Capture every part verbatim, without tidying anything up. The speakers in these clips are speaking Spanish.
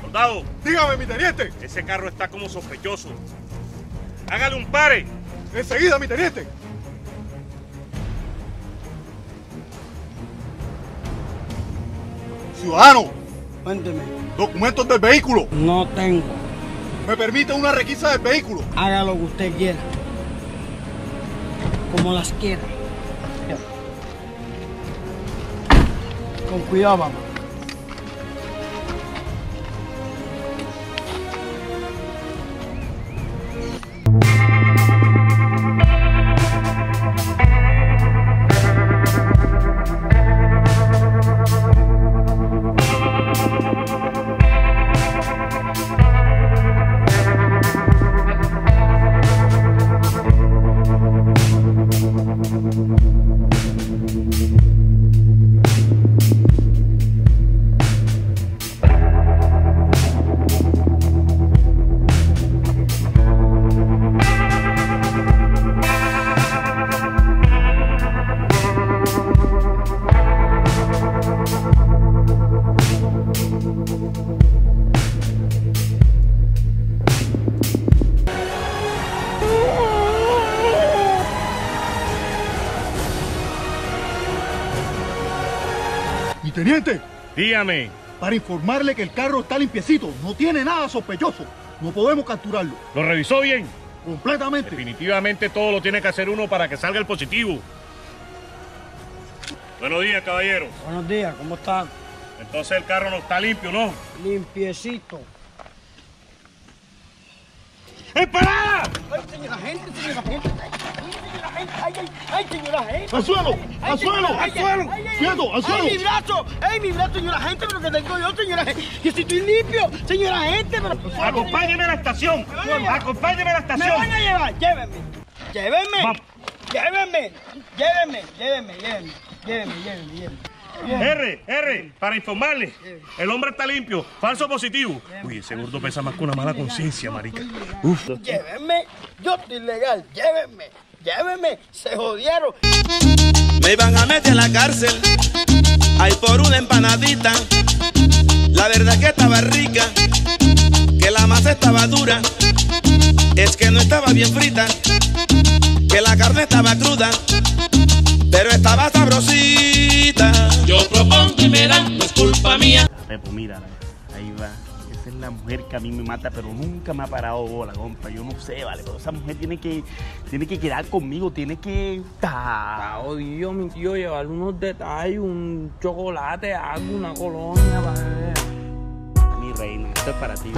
Soldado. Dígame, mi teniente. Ese carro está como sospechoso. Hágale un pare. Enseguida, mi teniente. Ciudadano. Cuénteme. Documentos del vehículo. No tengo. ¿Me permite una requisa del vehículo? Haga lo que usted quiera. Como las quiera. Con cuidado, mamá. Mi teniente. Dígame. Para informarle que el carro está limpiecito, no tiene nada sospechoso. No podemos capturarlo. ¿Lo revisó bien? Completamente. Definitivamente todo lo tiene que hacer uno para que salga el positivo. Buenos días, caballero. Buenos días, ¿cómo está? Entonces el carro no está limpio, ¿no? Limpiecito. ¡Esperada! ¡Ay, señora gente, señora gente! ¡Ay, señora gente! ¡Ay, ay, ay, señora gente! ¡Al suelo! ¡Al suelo! ¡Al suelo! ¡Quieto! ¡Al suelo! ¡Ay, mi brazo! ¡Ay, mi brazo, señora gente! ¡Pero que tengo yo, señora gente! ¡Que si estoy limpio, señora gente! Pero... ¡Acompáñeme a la estación! ¡Acompáñeme a la ¡Me estación! van a llevar! ¡Llévenme! ¡Llévenme! Vamos. ¡Llévenme! ¡Llévenme! ¡Llévenme! ¡Llévenme! ¡Llévenme! ¡Llévenme! ¡Llévenme! R, R, para informarle, el hombre está limpio, falso positivo. Uy, ese gordo pesa más que una mala conciencia, marica. Uf. Llévenme, yo estoy legal, llévenme, llévenme, se jodieron. Me iban a meter en la cárcel, ay por una empanadita. La verdad que estaba rica, que la masa estaba dura, es que no estaba bien frita, que la carne estaba cruda, pero estaba sabrosita. Yo propongo y me dan, no es culpa mía. Pepo, mira, ahí va. Esa es la mujer que a mí me mata, pero nunca me ha parado bola, compa. Yo no sé, vale, pero esa mujer tiene que, tiene que quedar conmigo, tiene que... Está jodido, mi tío, llevarle unos detalles, un chocolate, algo, una colonia, para ver. Mi reina, esto es para ti.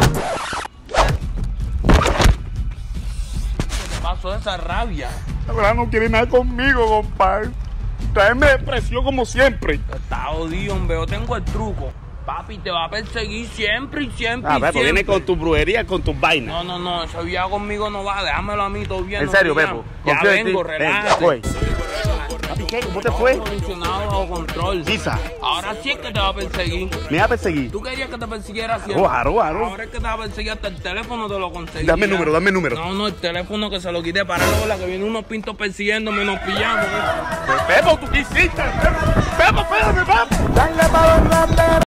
¿Qué te pasó esa rabia? La verdad no quiere nada conmigo, compadre. Traerme depresión como siempre. Está jodido, hombre, yo tengo el truco. Papi, te va a perseguir siempre y siempre Ah, y Pepo, siempre. viene con tu brujería, con tus vainas. No, no, no, ese viejo conmigo no va, déjamelo a mí, todo bien. En no serio, te Pepo. llamo. Ya confío en ti. vengo, Ven, relájate. voy. Papi, ¿qué? ¿Cómo te fue? Funcionado bajo control. Lisa, Ahora sí es que te va a perseguir. me va a perseguir. Tú querías que te persiguiera siempre. Roja, roja, roja. Ahora es que te va a perseguir hasta el teléfono, te lo conseguí. Dame el número, dame el número. No, no, el teléfono que se lo quité para la que viene unos pintos persiguiéndome, nos pillamos. Pepo, ¿tú qué hiciste? Pepo, espérame, Pepo. Dale para